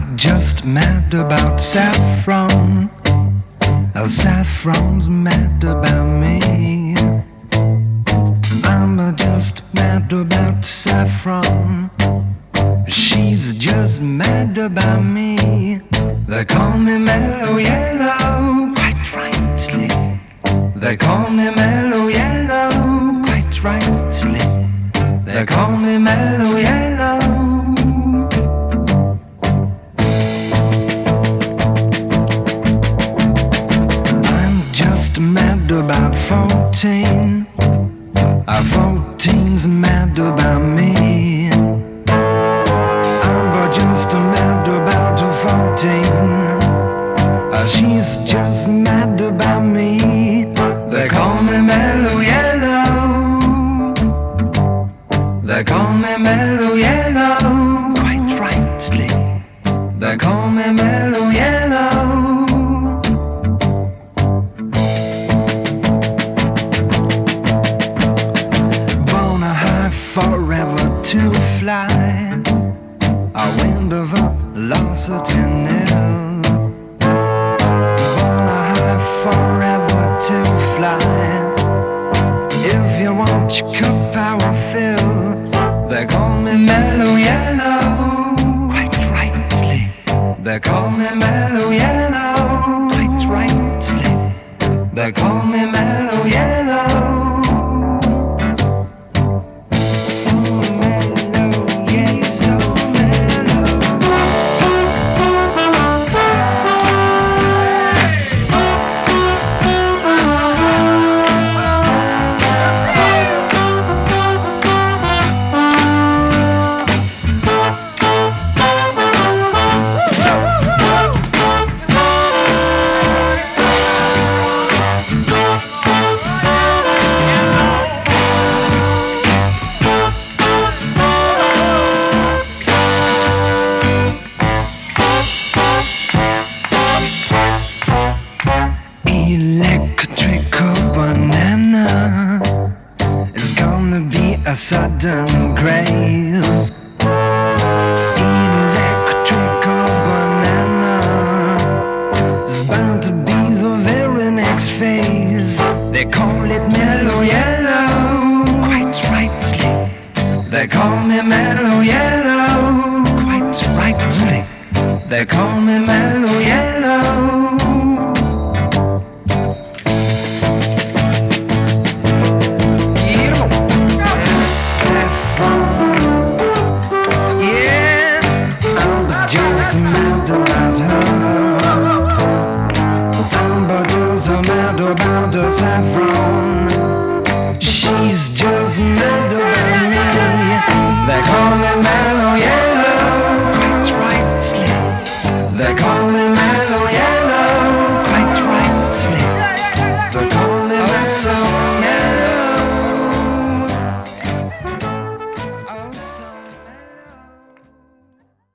I'm just mad about saffron. Saffron's mad about me. I'm just mad about saffron. She's just mad about me. They call me mellow yellow, quite rightly. They call me mellow yellow, quite rightly. They call me mellow yellow. I'm just mad about 14. 14's mad about me. I'm just mad about 14. She's just mad about me. They call me mellow yellow. They call me mellow yellow, quite rightly. They call me mellow yellow. Wanna high forever to fly. A wind of velocity nil. Wanna high forever to fly. If you want your cup, I will fill. They call me mellow yellow, quite rightly. They call me mellow yellow, quite rightly. They call me mellow yellow. Electrical banana is gonna be a sudden craze. Electrical banana is bound to be the very next phase. They call it mellow yellow, quite rightly. They call me mellow yellow, quite rightly. They call me mellow yellow. About the saffron, she's just mad